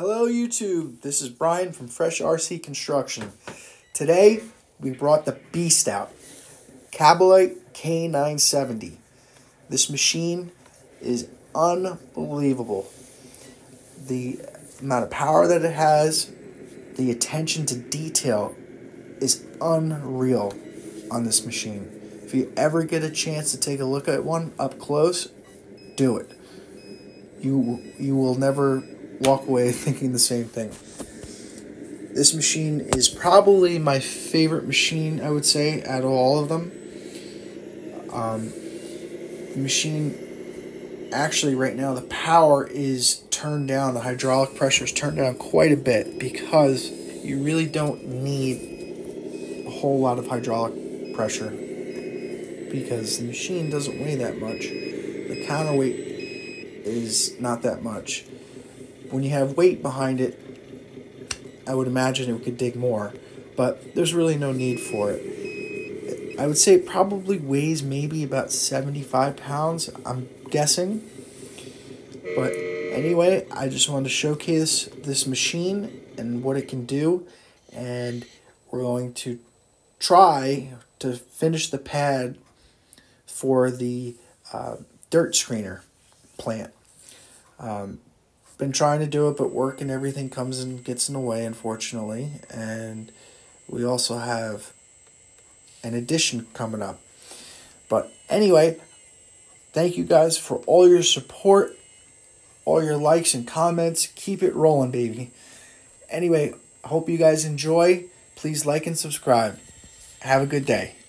Hello YouTube, this is Brian from Fresh RC Construction. Today we brought the beast out, Kabolite K970. This machine is unbelievable. The amount of power that it has, the attention to detail is unreal on this machine. If you ever get a chance to take a look at one up close, do it. You will never walk away thinking the same thing. This machine is probably my favorite machine, I would say, out of all of them. The machine, actually right now, the power is turned down. The hydraulic pressure is turned down quite a bit because you really don't need a whole lot of hydraulic pressure because the machine doesn't weigh that much. The counterweight is not that much. When you have weight behind it, I would imagine it could dig more, but there's really no need for it. I would say it probably weighs maybe about 75 pounds, I'm guessing. But anyway, I just wanted to showcase this machine and what it can do, and we're going to try to finish the pad for the dirt screener plant. Been trying to do it, but work and everything comes and gets in the way, unfortunately. And we also have an addition coming up. But anyway, thank you guys for all your support, all your likes and comments. Keep it rolling, baby. Anyway, I hope you guys enjoy. Please like and subscribe. Have a good day.